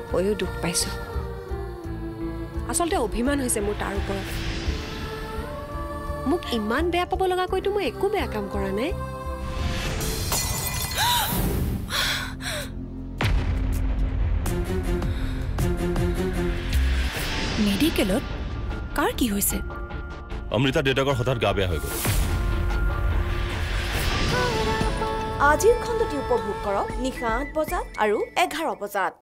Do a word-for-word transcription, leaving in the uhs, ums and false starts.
কৈও দুখ পাইছোঁ আচলতে অভিমান হৈছে মোৰ তাৰ ওপৰত মোক ইমান বেয়া পাব লগাকৈতো মই একো বেয়া কাম কৰা নাই মেডিকেলত কাৰ কি হৈছে অমৃতা দেউতাকৰ হঠাৎ গা বেয়া হৈ গ'ল আজিৰ খণ্ডটি উপভোগ কৰক নিশা আঠ বজাত আৰু এঘাৰ বজাত